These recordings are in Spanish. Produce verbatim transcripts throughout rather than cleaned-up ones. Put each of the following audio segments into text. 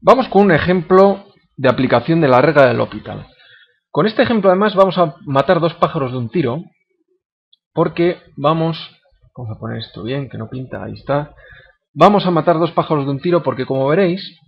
Vamos con un ejemplo de aplicación de la regla del L'Hopital. Con este ejemplo además vamos a matar dos pájaros de un tiro, porque vamos, vamos a poner esto bien, que no pinta, ahí está. Vamos a matar dos pájaros de un tiro porque, como veréis,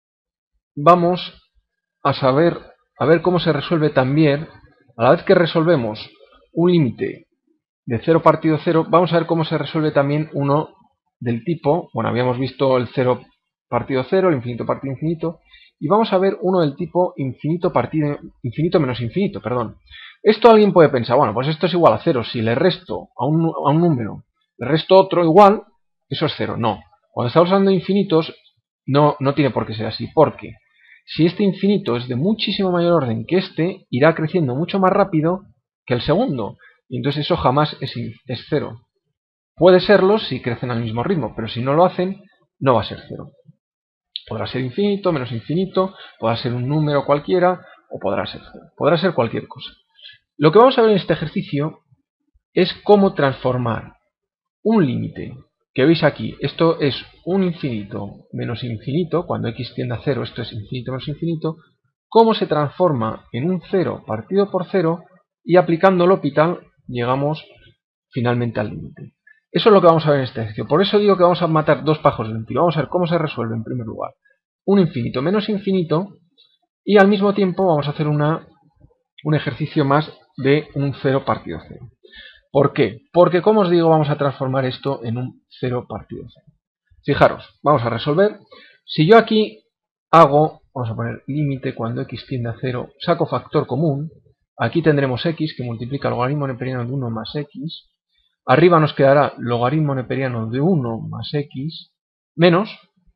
vamos a saber, a ver cómo se resuelve también, a la vez que resolvemos un límite de cero partido cero, vamos a ver cómo se resuelve también uno del tipo, bueno, habíamos visto el cero partido cero, el infinito partido infinito, y vamos a ver uno del tipo infinito partido infinito menos infinito, perdón. Esto alguien puede pensar, bueno, pues esto es igual a cero, si le resto a un, a un número, le resto otro igual, eso es cero. No, cuando estamos hablando de infinitos, no, no tiene por qué ser así, porque si este infinito es de muchísimo mayor orden que este, irá creciendo mucho más rápido que el segundo, y entonces eso jamás es, es cero. Puede serlo si crecen al mismo ritmo, pero si no lo hacen, no va a ser cero. Podrá ser infinito, menos infinito, podrá ser un número cualquiera, o podrá ser cero. Podrá ser cualquier cosa. Lo que vamos a ver en este ejercicio es cómo transformar un límite, que veis aquí, esto es un infinito menos infinito, cuando x tiende a cero, esto es infinito menos infinito, cómo se transforma en un cero partido por cero, y aplicando L'Hopital llegamos finalmente al límite. Eso es lo que vamos a ver en este ejercicio. Por eso digo que vamos a matar dos pájaros de un tiro. Vamos a ver cómo se resuelve en primer lugar un infinito menos infinito, y al mismo tiempo vamos a hacer una, un ejercicio más de un cero partido cero. ¿Por qué? Porque, como os digo, vamos a transformar esto en un cero partido cero. Fijaros, vamos a resolver. Si yo aquí hago, vamos a poner límite cuando x tiende a cero, saco factor común, aquí tendremos x que multiplica el logaritmo neperiano de uno más x, arriba nos quedará logaritmo neperiano de uno más x menos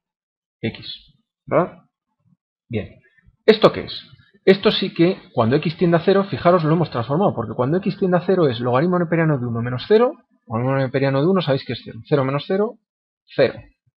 x, ¿verdad? Bien, ¿esto qué es? Esto sí que, cuando x tiende a cero, fijaros, lo hemos transformado, porque cuando x tiende a cero es logaritmo neperiano de uno menos cero, logaritmo neperiano de uno sabéis que es cero, cero menos cero, cero.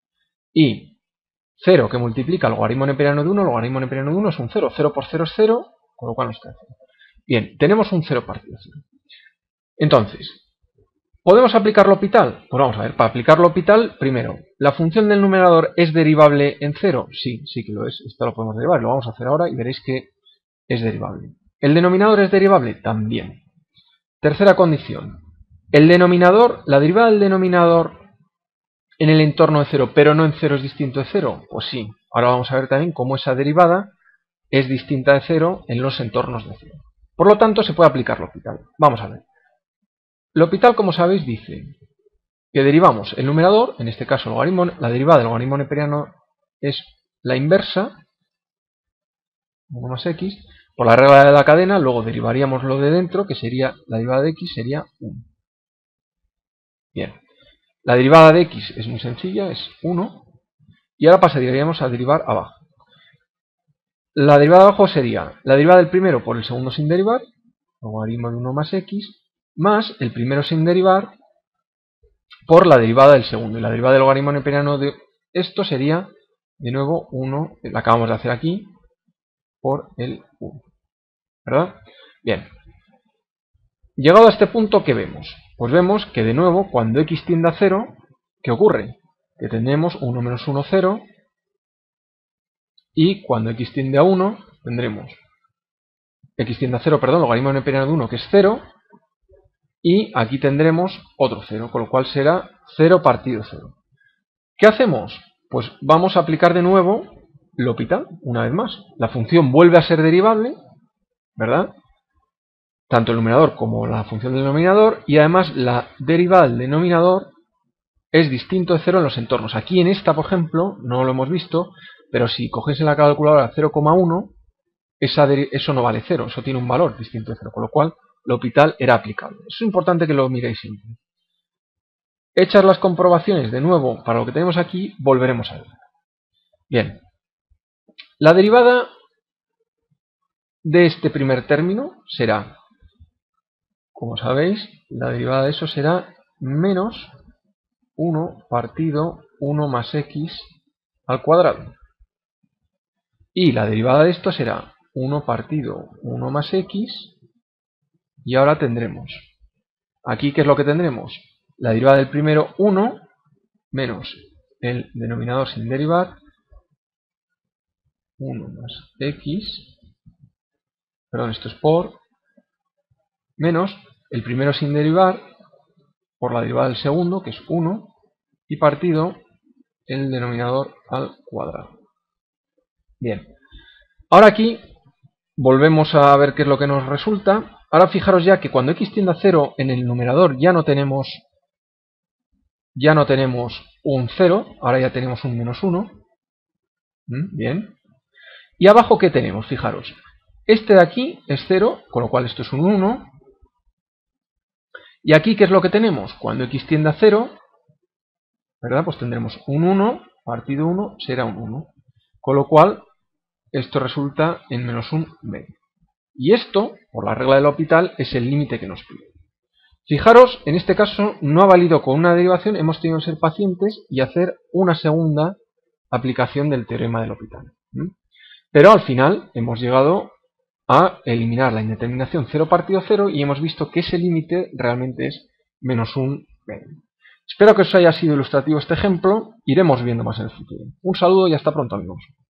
Y cero que multiplica el logaritmo neperiano de uno, logaritmo neperiano de uno es un cero, cero por cero es cero, con lo cual nos queda cero. Bien, tenemos un cero partido cero. Entonces, ¿podemos aplicar L'Hopital? Pues vamos a ver, para aplicar L'Hopital, primero, ¿la función del numerador es derivable en cero? Sí, sí que lo es, esto lo podemos derivar, lo vamos a hacer ahora y veréis que es derivable. ¿El denominador es derivable? También. Tercera condición, el denominador, la derivada del denominador en el entorno de cero, pero no en cero es distinto de cero, pues sí. Ahora vamos a ver también cómo esa derivada es distinta de cero en los entornos de cero. Por lo tanto, se puede aplicar L'Hopital. Vamos a ver. L'Hopital, como sabéis, dice que derivamos el numerador, en este caso logaritmo, la derivada del logaritmo neperiano es la inversa, uno más x, por la regla de la cadena, luego derivaríamos lo de dentro, que sería la derivada de x, sería uno. Bien, la derivada de x es muy sencilla, es uno, y ahora pasaríamos a derivar abajo. La derivada de abajo sería la derivada del primero por el segundo sin derivar, logaritmo de uno más x, más el primero sin derivar por la derivada del segundo. Y la derivada del logaritmo neperiano de esto sería, de nuevo, uno, la acabamos de hacer aquí, por el uno. ¿Verdad? Bien. Llegado a este punto, ¿qué vemos? Pues vemos que, de nuevo, cuando x tiende a cero, ¿qué ocurre? Que tenemos uno menos uno, cero, y cuando x tiende a uno, tendremos x tiende a cero, perdón, logaritmo neperiano de uno, que es cero, y aquí tendremos otro cero, con lo cual será cero partido cero. ¿Qué hacemos? Pues vamos a aplicar de nuevo L'Hopital, una vez más. La función vuelve a ser derivable, ¿verdad? Tanto el numerador como la función del denominador, y además la derivada del denominador es distinto de cero en los entornos. Aquí en esta, por ejemplo, no lo hemos visto, pero si cogéis en la calculadora cero coma uno, esa eso no vale cero, eso tiene un valor distinto de cero, con lo cual L'Hopital era aplicable. Eso es importante que lo miréis siempre. Hechas las comprobaciones, de nuevo, para lo que tenemos aquí, volveremos a ver. Bien, la derivada de este primer término será, como sabéis, la derivada de eso será menos uno partido uno más x al cuadrado. Y la derivada de esto será uno partido uno más x, y ahora tendremos, aquí, ¿qué es lo que tendremos? La derivada del primero, uno, menos el denominador sin derivar, uno más x, perdón, esto es por, menos el primero sin derivar por la derivada del segundo, que es uno, y partido el denominador al cuadrado. Bien, ahora aquí volvemos a ver qué es lo que nos resulta. Ahora fijaros ya que cuando x tiende a cero en el numerador ya no tenemos ya no tenemos un cero, ahora ya tenemos un menos uno. ¿Mm? Bien. Y abajo, ¿qué tenemos? Fijaros, este de aquí es cero, con lo cual esto es un uno. Y aquí, ¿qué es lo que tenemos? Cuando x tiende a cero, ¿verdad? Pues tendremos un uno, partido uno será un uno. Con lo cual, esto resulta en menos un medio. Y esto, por la regla del L'Hopital, es el límite que nos pide. Fijaros, en este caso no ha valido con una derivación, hemos tenido que ser pacientes y hacer una segunda aplicación del teorema del L'Hopital. ¿Mm? Pero al final hemos llegado a eliminar la indeterminación cero partido cero y hemos visto que ese límite realmente es menos un medio. Espero que os haya sido ilustrativo este ejemplo, iremos viendo más en el futuro. Un saludo y hasta pronto, amigos.